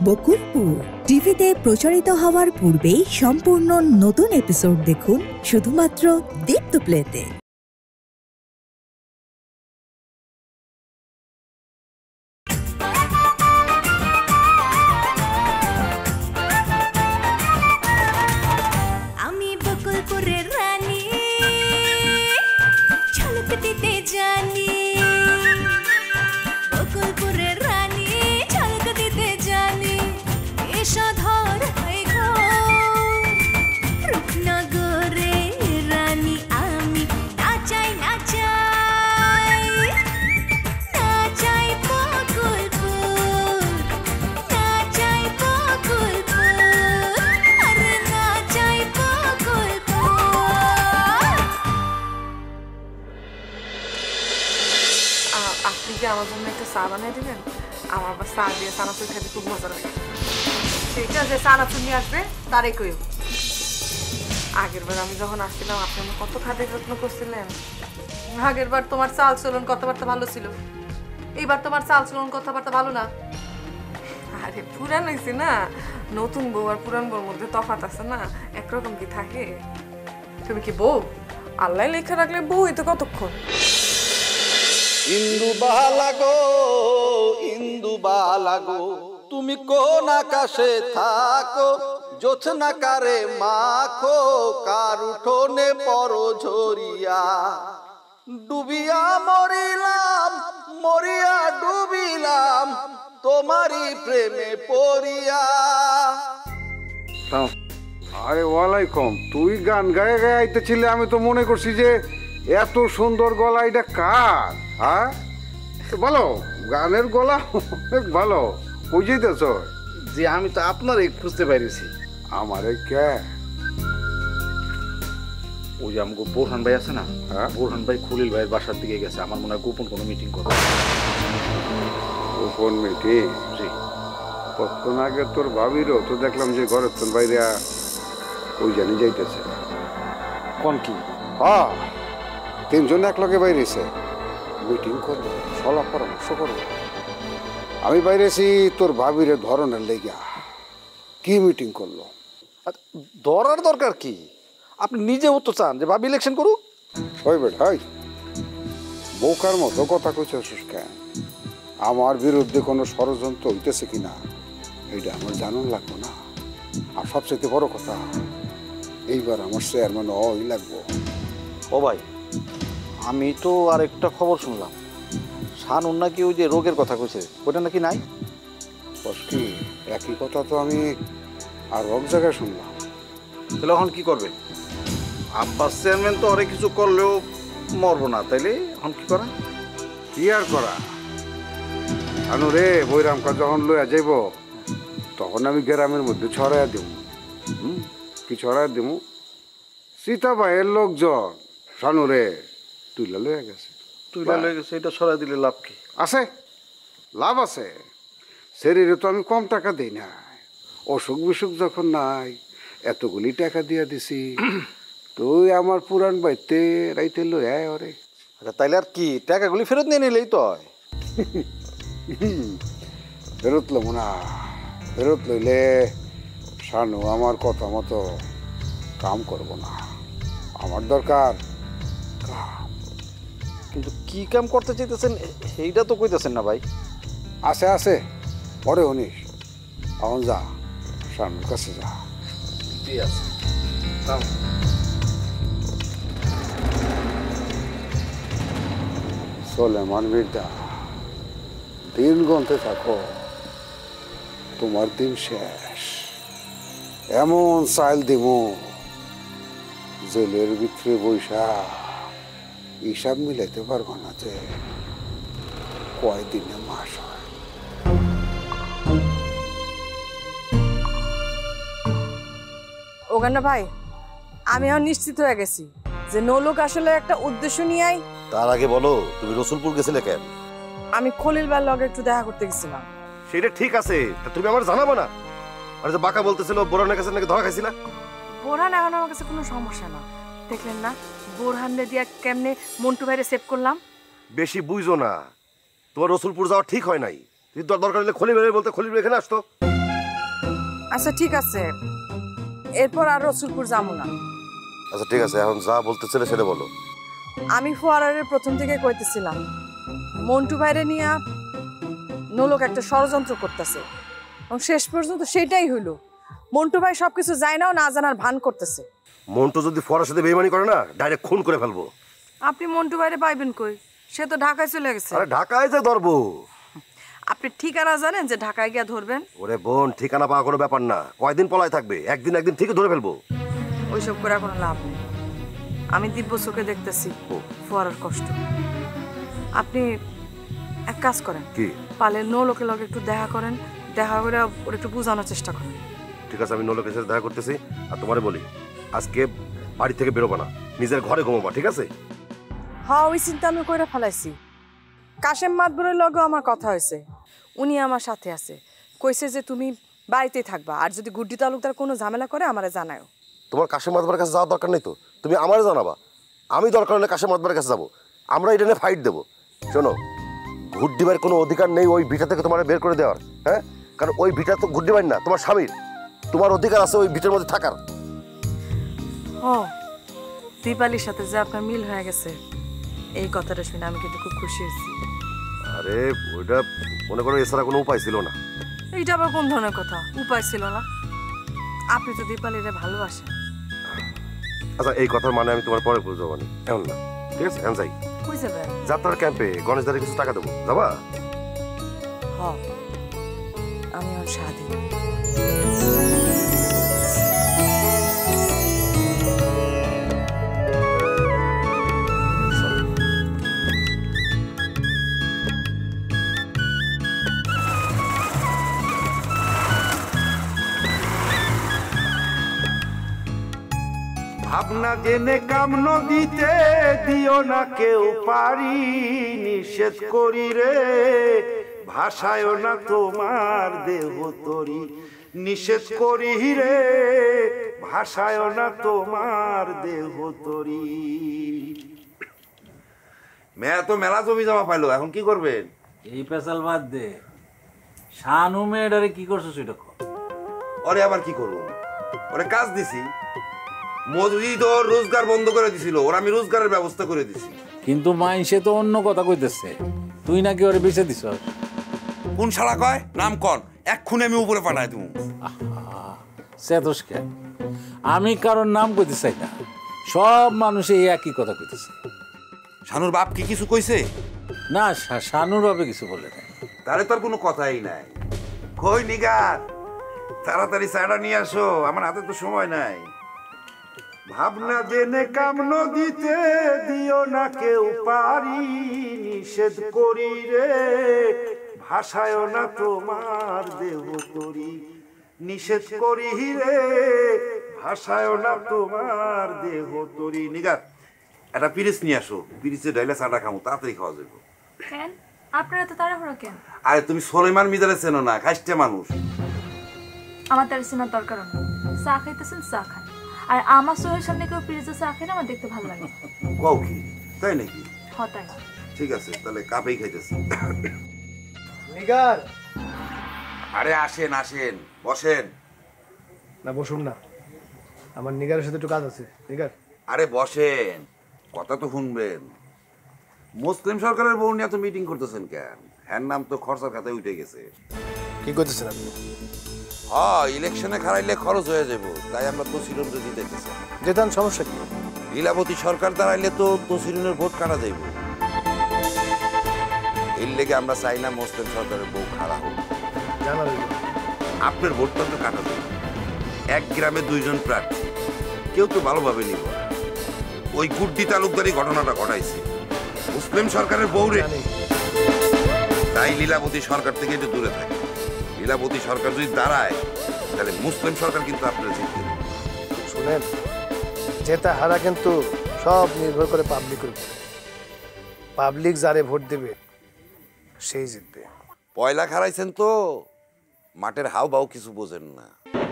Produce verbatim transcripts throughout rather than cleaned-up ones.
বকুলপুর টিভিতে প্রচারিত হওয়ার পূর্বেই সম্পূর্ণ নতুন এপিসোড দেখুন শুধুমাত্র দীপ্ত প্লেতে। আমি বকুলপুরের রানী, ঝলক দিতে জানি। বকুলপুরের রানী, ঝলক দিতে জানি। এসো ধর হয়ে ঘোর রূপনগরে রানী আমি। নাচাই নাচাই নাচাই বকুলপুর, নাচাই বকুলপুর, আরে নাচাই বকুলপুর। আপনি কি আমার জন্য একটা চা বানিয়ে দিবেন? আমার আবার চা দিয়ে চানাচুর খেতে খুব মজা লাগে। সেটা যে চানাচুর নিয়ে আসবে তারই কইও। আগের বার আমি যখন আসছিলাম আপনি আমার কত খাদ্য যত্ন করছিলেন। আগের বার তোমার চাল চলন কথাবার্তা ভালো ছিল, এইবার তোমার চাল চলন কথাবার্তা ভালো না। আরে পুরান হয়েছে না, নতুন বউ আর পুরান বউর মধ্যে তফাৎ আছে না, একরকম কি থাকে? তুমি কি বউ? আল্লাহ লেখা রাখলে বউই তো কতক্ষণ। ইন্দু বালাগো ইন্দু বালাগো, তুমি কোন আকাশে থাকো? জোছনা কারে মাখো, কার উঠোনে পরো ঝরিয়া। ডুবিয়া মরিলাম মরিয়া ডুবিলাম, তোমারই প্রেমে পড়িয়া। আরে ওয়ালাইকুম, তুই গান গায়ে গায়ে আইতেছিলে, আমি তো মনে করছি যে এত সুন্দর গলা এটা কার? হ্যাঁ বলো, গানের গলা অনেক ভালো, বুঝিতেছ? যে আমি তো আপনার খুঁজতে পারিছি। আমারে কে? ওই যে আমাকে বোরহান ভাই আছে না, হ্যাঁ বোরহান ভাই খলিল ভাইয়ের বাসার দিকে গেছে, আমার মনে হয় গোপন কোনো মিটিং করবে। গোপন মিটিং? জি। কতক্ষণ আগে তোর ভাবিরও তো দেখলাম যে ঘরের তোর বাইরে ওই জানি যাইতেছে। কোন কি? হ্যাঁ, তিনজন এক লগে বাইরেছে, মিটিং করবো, সলাপ পরামর্শ করবো। আমি বাইরেছি তোর ভাবিরে ধরনের লেগা। কি মিটিং করলো? ধরার দরকার কি? আপনি নিজেও তো চান যে ভাবি ইলেকশন করুক। ওই বেটা, ওই বোকার মতো কথা কইছিস কেন? আমার বিরুদ্ধে কোনো ষড়যন্ত্র হইতেছে কিনা এইটা আমার জানান লাগবো না? আর সবচেয়ে বড় কথা, এইবার আমার চেয়ারম্যান ওই লাগবো। ও ভাই, আমি তো আর একটা খবর শুনলাম, শানুন নাকি ওই যে রোগের কথা কইছে, ওটা নাকি নাই। কি একই কথা তো আমি আর এক জায়গায় শুনলাম। তাহলে এখন কি করবে? আব্বাস চেয়ারম্যান তো অনেক কিছু করলেও মরবো না, তাইলে এখন কি করা? কি আর করা? আনু রে, বৈরামকা যখন লইয়া যাইব তখন আমি গ্রামের মধ্যে ছড়াইয়া দেব। হুম, কি ছড়াইয়া দেব? সীতা ভাইয়ের লোকজন শানু রে তুইলা লইয়া গেছে। তুইলা লইয়া গেছে, এটা ছড়াই দিলে লাভ কি আছে? লাভ আছে। শরীরে তো আমি কম টাকা দিই না, অসুখ বিসুখ যখন নাই এতগুলি টাকা দিয়া দিছি। তুই আমার পুরান বাইতে রাইতে লইয়া ওরে। আচ্ছা, তাইলে আর কি, টাকাগুলি ফেরত নিয়ে নিলেই তো হয়। ফেরত লব না, ফেরত লইলে শানু আমার কথা মতো কাম করব না। আমার দরকার কাম। কিন্তু কি কাম করতে চাইতেছেন এইটা তো কইতেছেন না ভাই। আছে আছে, পরে হনিস। এখন যা, শানুর কাছে যা। ঠিক আছে। সোলেমান মির্জা, দিন গন্তে থাকো, তোমার দিন শেষ। এমন চাইল দিব জেলের ভিতরে বৈশা হিসাব মিলাইতে পারবো না যে কয় দিনে মাস হয়। ওগান্না ভাই, আমি এখন নিশ্চিত হয়ে গেছি যে নৌলোক আসলে একটা উদ্দেশ্য নিয়ে আই। তার আগে বলো, তুমি রসুলপুর গেছিলে কেন? আমি খলিল ভাইয়ের লগে একটু দেখা করতে গেছিলাম। সেটা ঠিক আছে, তা তুমি আমার জানাবো না? আর যে বাঁকা বলতেছিল বোরহানের কাছে নাকি ধরা খাইছিলা। বোরহান এখন আমার কাছে কোনো সমস্যা না, দেখলেন না বোরহান দিয়া কেমনে মন্টু ভাইরে সেভ করলাম। বেশি বুঝো না, তোমার রসুলপুর যাওয়া ঠিক হয় নাই। দরকার হলে খলিল ভাই বলতে খলিল এখানে আসতো। আচ্ছা ঠিক আছে, এরপর আর রসুলপুর যাবো না। আচ্ছা ঠিক আছে, এখন যা বলতেছিলে সেটা বলো। আমি ফোয়ারারের প্রথম থেকে কইতেছিলাম মন্টু ভাইরে নিয়ে নোলক একটা ষড়যন্ত্র করতেছে, এবং শেষ পর্যন্ত সেটাই হইলো। মন্টু ভাই সবকিছু যায় নাও না জানার ভান করতেছে। মন্টু যদি ফরার সাথে বেইমানি করে না, ডাইরেক্ট খুন করে ফেলবো। আপনি মন্টু ভাইরে পাইবেন কই? সে তো ঢাকায় চলে গেছে। আরে ঢাকায় যে ধরবো। আপনি ঠিকানা জানেন যে ঢাকায় গিয়া ধরবেন? ওরে বোন, ঠিকানা পাওয়া কোনো ব্যাপার না, কয়দিন পলায় থাকবে, একদিন একদিন ঠিকই ধরে ফেলবো। ওইসব করে কোনো লাভ নেই। আমি দিব্য চোখে দেখতেছি ফোয়ারার কষ্ট। আপনি এক কাজ করেন, কি? পালে নো লোকের লগে একটু দেখা করেন, দেখা করে ওর একটু বোঝানোর চেষ্টা করেন। ঠিক আছে, আমি নোলকের সাথে দেখা করতেছি। আর তোমারে বলি, আজকে বাড়ি থেকে বেরোবা না, নিজের ঘরে ঘুমাবা, ঠিক আছে? হ্যাঁ, ওই চিন্তা আমি করে ফেলাইছি। কাশেম মাতবরের লগে আমার কথা হয়েছে, উনি আমার সাথে আছে। কইছে যে তুমি বাড়িতেই থাকবা, আর যদি গুড্ডি তালুকদার কোনো ঝামেলা করে আমারে জানাও। তোমার কাশেম মাতবার কাছে যাওয়ার দরকার নেই তো, তুমি আমারে জানাবা। আমি দরকার হলে কাশেম মাতবার কাছে যাবো, আমরা এটা নিয়ে ফাইট দেবো। শোনো, গুড্ডিবার কোনো অধিকার নেই ওই ভিটা থেকে তোমার বের করে দেওয়ার। হ্যাঁ, কারণ ওই ভিটা তো গুড্ডিবার না, তোমার স্বামীর। তোমার অধিকার আছে ওই ভিটার মধ্যে থাকার। ও, দীপালির সাথে যে আপনার মিল হয়ে গেছে, এই কথাটা শুনে আমি কিন্তু খুব খুশি হয়েছি। আরে ওইটা মনে করো এছাড়া কোনো উপায় ছিল না। এইটা আবার কোন ধরনের কথা? উপায় ছিল না? আপনি তো দীপালিরে ভালোবাসেন। আচ্ছা, এই কথার মানে আমি তোমার পরে বুঝবো না, এমন না, ঠিক আছে? এখন যাই। কই যাবেন? যাত্রার ক্যাম্পে গণেশ দাঁড়িয়ে কিছু টাকা দেবো, যাবা? হ, আমি ওর স্বাধীন। ভাবনা জেনে কাম নদীতে দিও না কেউ পারি, নিষেধ করি রে ভাষায় না তোমার দেহ তরি, নিষেধ করি রে ভাষায় না তোমার দেহ তরি। মেয়া তো মেলা জমি জমা পাইলো, এখন কি করবেন? এই পেশাল বাদ দে, শানু মেয়েটারে কি করছো সেটা কর। ওরে আবার কি করবো? ওরে কাজ দিছি, মজুরি তো রোজগার বন্ধ করে দিছিল, ওর আমি রোজগারের ব্যবস্থা করে দিছি। কিন্তু মাইনসে তো অন্য কথা কইতেছে, তুই নাকি ওরে বেঁচে দিছ। কোন শালা কয়? নাম কন, এক্ষুনি আমি উপরে পাঠাই তুমি। সেতোষ কেন? আমি কারোর নাম কইতে চাই না, সব মানুষ এই একই কথা কইতেছে। শানুর বাপ কি কিছু কইছে? না, শানুর বাপে কিছু বলে নাই। তারে তোর কোনো কথাই নাই। কই নিগার, তাড়াতাড়ি চাটা নিয়ে আসো, আমার হাতে তো সময় নাই। ভাবনা জেনে কাম নদীতে দিও না কেউ পারি, নিষেধ করি রে ভাষায় না তোমার দেহ তরি, নিষেধ করি রে ভাষায় না তোমার দেহ তরি। নিগার, একটা পিরিচ নিয়ে আসো, পিরিচে ডাইলে চাটা খামো, তাড়াতাড়ি খাওয়া যাবে। কেন আপনারা তো তাড়াহুড়ো কেন? আরে তুমি সোলেমান মিজারে চেনো না, খাইস্টে মানুষ। আমার তার চেনার দরকার নেই, চা খাইতেছেন চা খান, আর আমার সোহের সামনে কেউ পিরিজে চা খাই না, আমার দেখতে ভালো লাগে। কও কি তাই নাকি? হতাই। ঠিক আছে, তাহলে কাপেই খাইতেছি। নিগার, আরে আসেন আসেন, বসেন। না বসুন না, আমার নিগারের সাথে একটু কাজ আছে। নিগার, আরে বসেন, কথা তো শুনবেন। মুসলিম সরকারের বউ নিয়ে তো মিটিং করতেছেন কেন? হ্যার নাম তো খরচার খাতায় উঠে গেছে। কি করতেছেন আপনি? হ্যাঁ, ইলেকশনে খারাইলে খরচ হয়ে যাবো, তাই আমরা তসিরুন দিতে গেছি। যেতান সমস্যা কি? লীলাবতী সরকার দাঁড়াইলে তো তসিরুনের ভোট কাটা যাইব, এর লেগে আমরা চাই না মুসলিম সরকারের বউ খারাপ হোক। জানা আপনার ভোটটা তো কাটা যাবে। এক গ্রামে দুইজন প্রার্থী, কেউ তো ভালোভাবে নিব না। ওই গুড্ডি তালুকদারি ঘটনাটা ঘটাইছে মুসলিম সরকারের বউরে, তাই লীলাবতী সরকার থেকে একটু দূরে থাকে। লীলাবতী সরকার যদি দাঁড়ায় তাহলে মুসলিম সরকার কিন্তু আপনারা জিতবে। শুনেন, জেতা হারা কিন্তু সব নির্ভর করে পাবলিকের উপর। পাবলিক যারে ভোট দেবে সেই জিতবে। পয়লা খারাইছেন তো, মাঠের হাও বাও কিছু বোঝেন না।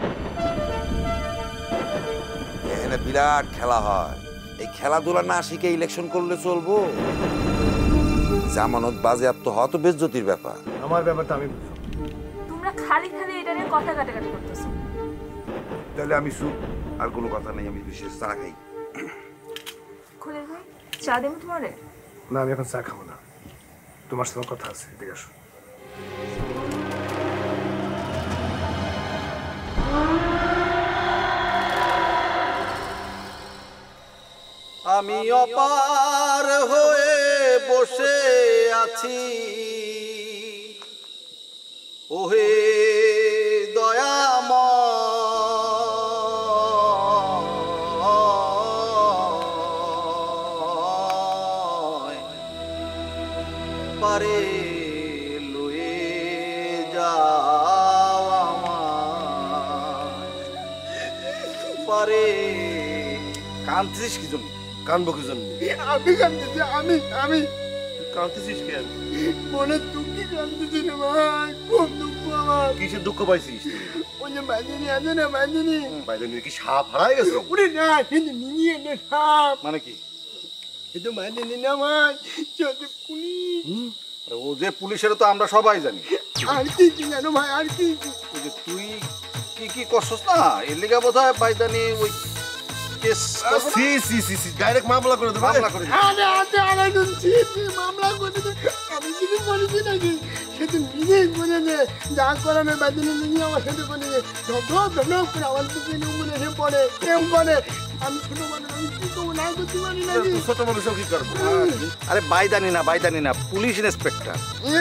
এখানে বিরাট খেলা হয়, এই খেলাধুলা না শিখে ইলেকশন করলে চলবো? জামানত বাজেয়াপ্ত হওয়া তো বেজ্জতির ব্যাপার। আমার ব্যাপারটা আমি বুঝবো। তোমরা তোমরা খালি খালি এটা নিয়ে কথা কাটাকাটি করতেছো। তাহলে আমি চুপ, আর কোনো কথা নেই, আমি বিশেষ চা খাই। খলিল ভাই চা দেবো তোমারে? না আমি এখন চা খাবো না, তোমার সাথে কথা আছে, এদিকে আসো। আমি অপার হয়ে বসে আছি, ওহে দয়াময়, পারে লয়ে যাও আমায়, পারে। কাঁদছিস কি জন্য? কানবো কি জন্য? আমি কাঁদতেছি, আমি আমি কাঁদতেছিস কেন? মনে দুঃখী কাঁদতেছি রে ভাই, খুব দুঃখ আমার। কিসের দুঃখ পাইছিস? ওই যে বাইদিনী আছে না, বাইদিনী বাইদিনী কি সাপ হারাই গেছে? ওরে না, কিন্তু নিয়ে নে সাপ। মানে কি? কিন্তু বাইদিনী না ভাই, চোখে পুলিশ। ও যে পুলিশের তো আমরা সবাই জানি। আর কি কি জানো ভাই, আর কি ওই যে তুই কি কি করছস না, এর লিগা বোধহয় বাইদানি ওই case C C C C direct মামলা করে দেব। মামলা করে দিবি। আরে আরে আরেকজন সি সি মামলা করে দে। আমি কিছু বলেছি নাকি? সে তো নিজেই করে দে, যা করানোর বাইদিনী নিয়ে আমার সাথে করে দে। ধপ ধপ ধপ করে আমার পিছনে উমরে এসে পড়ে, প্রেম করে। আমি ছোট মানুষ, আমি কি করবো, না করতে পারি নাকি? ছোট মানুষও কি করবো? আরে বাইদানি না, বাইদানি না, পুলিশ ইন্সপেক্টর।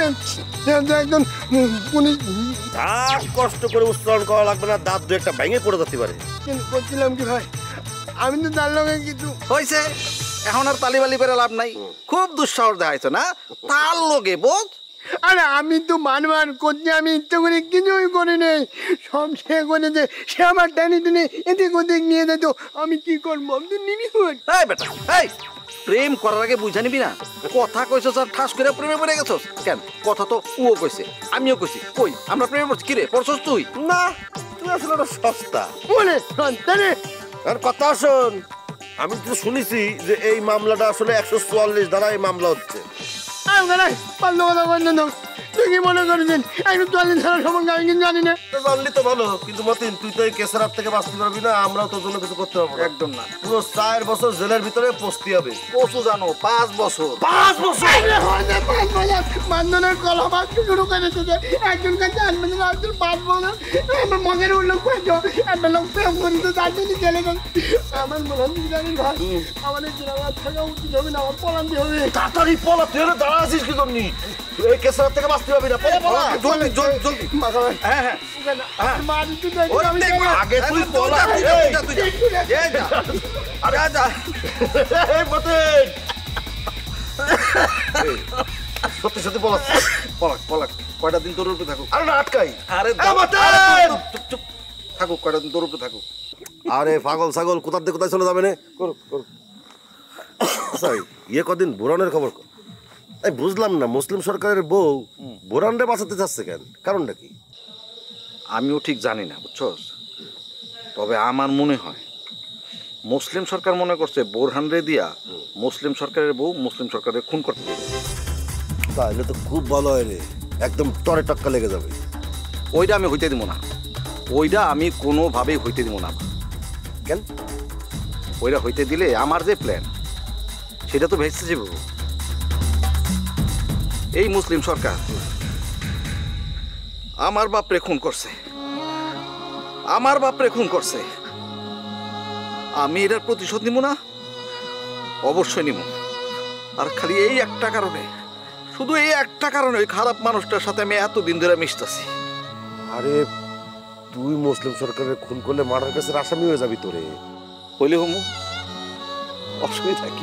একজন পুলিশ। দাঁত কষ্ট করে উচ্চারণ করা লাগবে না, দাঁত দু একটা ভেঙে পড়ে যেতে পারে। কিন্তু করছিলাম কি ভাই, আমি তো তার লগে কিছু হয়েছে, এখন আর তালিবালি করে লাভ নাই। খুব দুঃসাহস দেখাইছো না তার লগে বোধ। আরে আমি তো মানবার করছি, আমি ইচ্ছে করে কিছুই করি নেই, সব সে করেছে। সে আমার টেনে টেনে এদিক ওদিক নিয়ে যেত, আমি কি করবো? আমি তো নিরীহ। এই বেটা, এই প্রেম করার আগে বুঝা নিবি না? কথা কইছস আর ঠাস করে প্রেমে পড়ে গেছস কেন? কথা তো ও কইছে, আমিও কইছি। কই আমরা প্রেমে পড়ছি? কিরে পড়ছস তুই? না, তুই আসলে একটা সস্তা। বলে সন্তানে আর কথা শোন, আমি তো শুনেছি যে এই মামলাটা আসলে একশো চুয়াল্লিশ ধারা এই মামলা হচ্ছে। পারলো কথা বললেন, তুই কি মনে করেছেন একটু চল্লিশ সালের সম্বন্ধে আমি কিন্তু জানি না? জানলি তো ভালো, কিন্তু মতিন তুই তো এই কেসের হাত থেকে বাঁচতে পারবি না, আমরাও তোর জন্য কিছু করতে পারবো না। একদম না। পুরো চার বছর জেলের ভিতরে পস্তি হবে। কচু জানো, পাঁচ বছর। পাঁচ বছর বান্ধনের কলা বাক্য শুরু করেছে যে একজন কাছে আনবেন, একজন পাঁচ বছর। আমার মগের উল্লেখ করেছ, একটা লোক প্রেম করেছে, তার জন্য চলে গেল। আমার মনে হয় জানি ভাই, আমার এই গ্রামের থাকা উচিত হবে না, আমার পলান্তি হবে। তাড়াতাড়ি পলা, তুই এনে দাঁড়া আছিস কি জন্য? এই কেসের হাত থেকে বাঁচতে পারবি না, পলা। জলদি জলদি জলদি। হ্যাঁ হ্যাঁ আগে তুই পলা। সত্যি সত্যি পলা, পলাক পলাক। কয়টা দিন তোর উপরে থাকুক। আরে না আটকাই। আরে চুপ চুপ থাকুক, কয়টা দিন তোর উপরে থাকুক। আরে পাগল ছাগল কোথার দিয়ে কোথায় চলে যাবে না? করুক করুক। ইয়ে কদিন বোরানের খবর কর। এই বুঝলাম না, মুসলিম সরকারের বউ বোরানরে বাঁচাতে চাচ্ছে কেন? কারণটা কি? আমিও ঠিক জানি না, বুঝছস। তবে আমার মনে হয় মুসলিম সরকার মনে করছে বোরহান রে দিয়া মুসলিম সরকারের বউ মুসলিম সরকারের খুন করতে দেবে। তাহলে তো খুব ভালো হয় রে, একদম টরে টক্কা লেগে যাবে। ওইটা আমি হইতে দিব না, ওইটা আমি কোনোভাবেই হইতে দিব না। কেন? ওইটা হইতে দিলে আমার যে প্ল্যান সেটা তো ভেসে যাবে। এই মুসলিম সরকার আমার বাপরে খুন করছে, আমার বাপরে খুন করছে। আমি এটার প্রতিশোধ নিব না? অবশ্যই নিব। আর খালি এই একটা কারণে, শুধু এই একটা কারণে ওই খারাপ মানুষটার সাথে আমি এতদিন ধরে মিশতেছি। আরে তুই মুসলিম সরকারের খুন করলে মার্ডার কেসের আসামি হয়ে যাবি তোরে। হইলে হমু, অসুবিধা কি?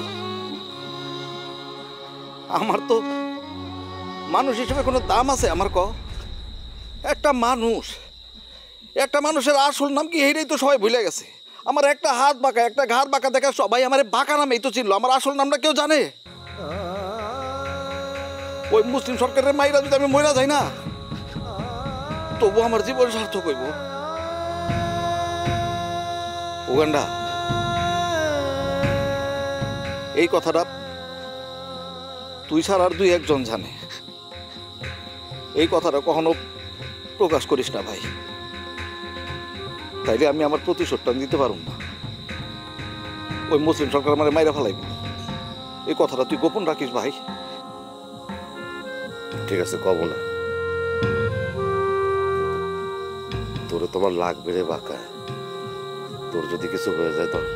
আমার তো মানুষ হিসেবে কোনো দাম আছে আমার? ক একটা মানুষ, একটা মানুষের আসল নাম কি এইটাই তো সবাই ভুলে গেছে। আমার একটা হাত বাঁকা, একটা ঘাড় বাঁকা দেখা সবাই আমার বাঁকা নামেই তো চিনলো, আমার আসল নামটা কেউ জানে? ওই মুসলিম সরকারের মাইরা যদি আমি মইরা যাই না, তবু আমার জীবন সার্থক হইব। উগান্ডা, এই কথাটা তুই ছাড়া আর দুই একজন জানে। এই কথাটা কখনো প্রকাশ করিস না ভাই, তাইলে আমি আমার প্রতিশোধটা দিতে পারব না। ওই মুসলিম সরকার আমার মাইরা ফেলাইব, এই কথাটা তুই গোপন রাখিস ভাই। ঠিক আছে, কব না। তোরে তোমার লাগবে রে বাঁকা, তোর যদি কিছু হয়ে যায় তো।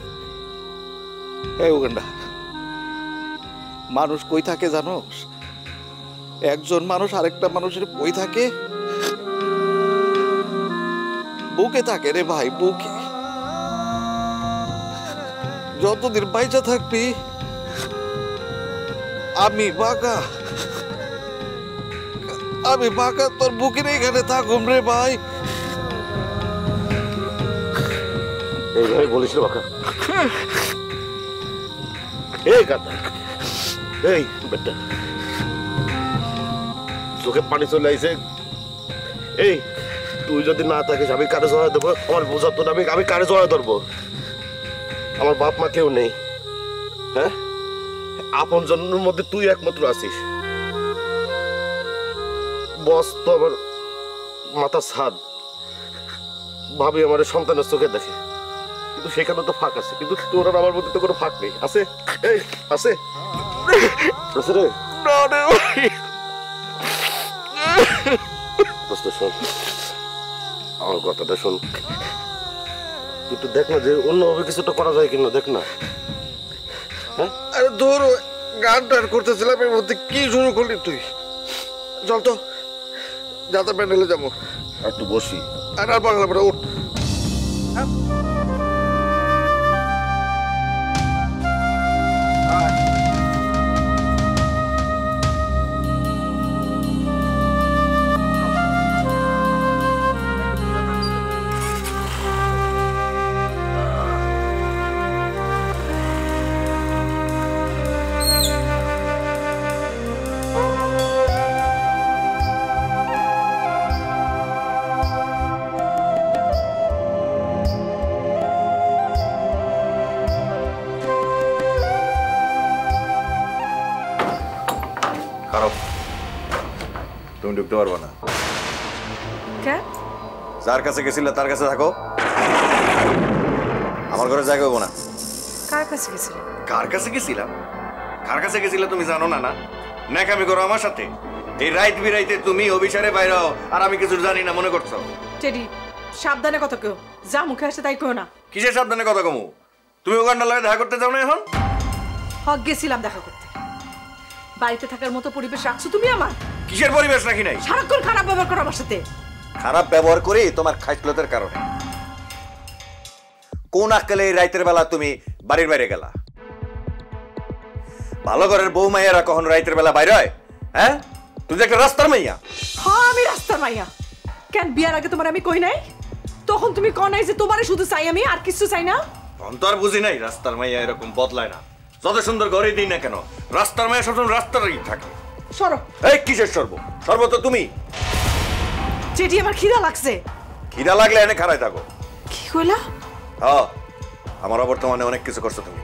এই উগান্ডা, মানুষ কই থাকে জানোস? একজন মানুষ আরেকটা মানুষের কই থাকে? বুকে থাকে রে ভাই, বুকে। যতদিন বাইচা থাকবি আমি বাঁকা, আমি বাঁকা তোর বুকের এখানে থাকুম রে ভাই। এইভাবে বলিস রে বাঁকা। এই কথা, এই বেটা, চোখে পানি চলে আইছে। এই তুই যদি না থাকিস আমি কারে জড়ায় দেবো? আমার বোঝা তো আমি আমি কারে জড়ায় ধরবো? আমার বাপ মা কেউ নেই, হ্যাঁ? আপন জন্মের মধ্যে তুই একমাত্র আছিস। বস তো আমার মাথা ছাদ, ভাবি আমার সন্তানের চোখে দেখে, কিন্তু সেখানে তো ফাঁক আছে। কিন্তু তোর আর আমার মধ্যে তো কোনো ফাঁক নেই। আছে? এই আছে আছে রে? দোস্ত শোন, আমার কথাটা শোন, একটু দেখ না যে অন্যভাবে কিছুটা করা যায় কিনা, দেখ না। হ্যাঁ, আরে ধর, গান টান করতেছিলাম, এর মধ্যে কি শুরু করলি তুই? চল তো, যাতে প্যান্ডেলে যাবো। একটু বসি। আর আর পারলাম না, উঠ। তুমি ঢুকতে পারবো না। যার কাছে গেছিলে তার কাছে থাকো, আমার ঘরে জায়গা হবো না। কার কাছে গেছিলে? কার কাছে গেছিলাম? কার কাছে গেছিলে তুমি জানো না? না ন্যাকামি করো আমার সাথে। এই রাইত বিরাইতে তুমি অভিসারে বাইরাও আর আমি কিছু জানি না মনে করছো? টেডি, সাবধানে কথা কেউ, যা মুখে আসে তাই কেউ না। কিসের সাবধানে কথা কমু? তুমি ওখানটা লয়ে দেখা করতে যাও না এখন? হক গেছিলাম দেখা করতে। বাড়িতে থাকার মতো পরিবেশ রাখছো তুমি আমার? কিসের পরিবেশ রাখি নাই? সারাক্ষণ খারাপ ব্যবহার করো আমার সাথে। খারাপ ব্যবহার করি তোমার খাইসলতের কারণে। কোন আক্কেলে এই রাইতের বেলা তুমি বাড়ির বাইরে গেলা? ভালো ঘরের বউ মাইয়ারা কখন রাইতের বেলা বাইরে হয়? হ্যাঁ, তুই একটা রাস্তার মাইয়া। হ্যাঁ, আমি রাস্তার মাইয়া। কেন বিয়ার আগে তোমার আমি কই নাই? তখন তুমি কও নাই যে তোমারে শুধু চাই আমি, আর কিছু চাই না? তখন তো আর বুঝি নাই রাস্তার মাইয়া এরকম বদলায় না। যত সুন্দর ঘরে দিই না কেন, রাস্তার মাইয়া সবসময় রাস্তারই থাকে। সরো। এই কিসের সর্ব? সর্ব তো তুমি। চেটি, আমার খিদা লাগছে। খিদা লাগলে এনে খাড়াই থাকো। কি কইলা? হ্যাঁ, আমার অবর্তমানে অনেক কিছু করছো তুমি,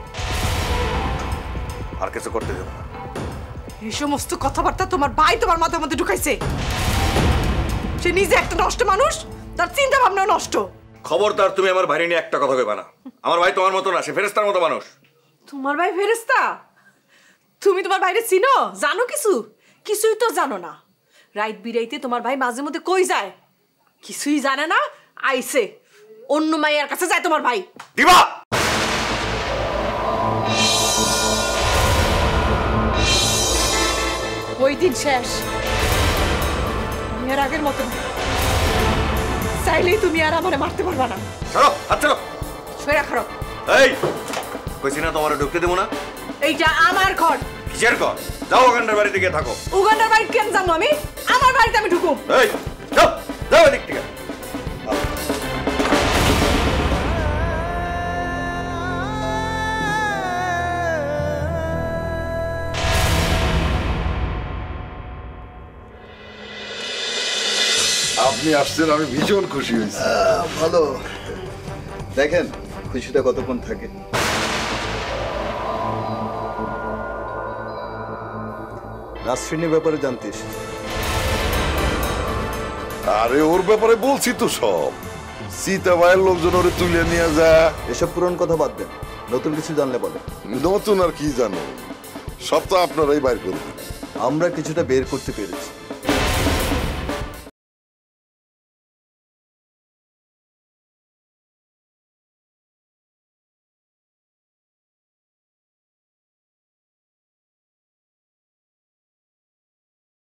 আর কিছু করতে দেবো না। এই সমস্ত কথাবার্তা তোমার ভাই তোমার মাথার মধ্যে ঢুকাইছে। সে নিজে একটা নষ্ট মানুষ, তার চিন্তা ভাবনাও নষ্ট। খবরদার তুমি আমার ভাই নিয়ে একটা কথা কইবা না। আমার ভাই তোমার মতো না, সে ফেরেশতার মতো মানুষ। তোমার ভাই ফেরেশতা? তুমি তোমার ভাইরে চিনো? জানো কিছু? কিছুই তো জানো না। রাইত বিরাইতে তোমার ভাই মাঝে মধ্যে কই যায়? কিছুই জানে না। আইছে অন্য মাইয়ার কাছে যায় তোমার ভাই। দিবা ওই দিন শেষ। এর আগের মতো না। চাইলেই তুমি আর আমারে মারতে পারবা না। ছাড়ো, হাত ছাড়ো। সরে খারো। এই কইছি না তোমারে ঢুকতে দেবো না? এইটা আমার ঘর। কিসের ঘর? যাও উগান্ডার বাড়িতে গিয়ে থাকো। উগান্ডার বাড়ি কেন যাবো আমি? আমার বাড়িতে আমি ঢুকুম। এই যাও, যাও এদিক থেকে। আপনি আসছেন, আমি ভীষণ খুশি হয়েছি। ভালো, দেখেন খুশিটা কতক্ষণ থাকে। রাজশ্রীর ব্যাপারে জানতিস? আরে ওর ব্যাপারে বলছি তো সব। সীতা ভাইয়ের লোকজন ওরে তুলে নিয়ে যা। এসব পুরনো কথা বাদ দেন, নতুন কিছু জানলে বলে। নতুন আর কি জানো, সব তো আপনারাই বাইর করবেন। আমরা কিছুটা বের করতে পেরেছি।